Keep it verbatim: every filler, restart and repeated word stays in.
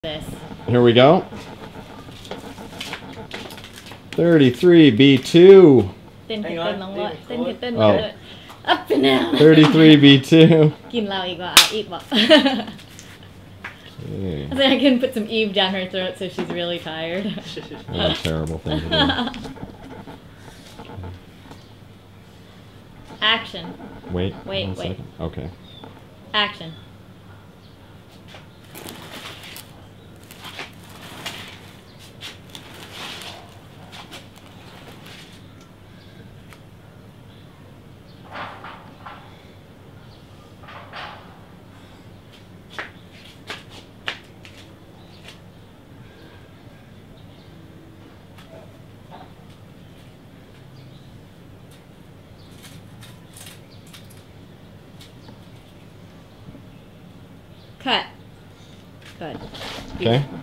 this. Here we go. thirty-three B two. เต้นผิด Hang เต้น on, น้องว่า leave it เต้นผิด close. เต้น Oh. เลย up and down thirty-three B two. กินเราอีกว่าเอาอีกบอก Okay. I think I can put some Eve down her throat so she's really tired. What a terrible thing to do. Action. Wait. Wait, one wait. second. Okay. Action. Cut. Good. Okay.